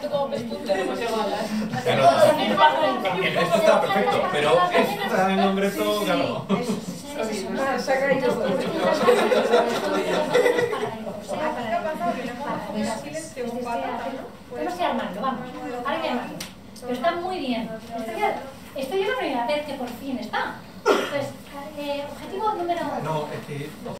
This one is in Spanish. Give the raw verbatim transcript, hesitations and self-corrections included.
puesto como pestuta, no se iguala. El resto está perfecto, pero esta en concreto, claro. Se ha caído. Tenemos que armarlo, vamos. Ahora hay que armarlo. Pero está muy bien. Estoy yo la primera vez que por fin está. Entonces, eh, objetivo número... No, es que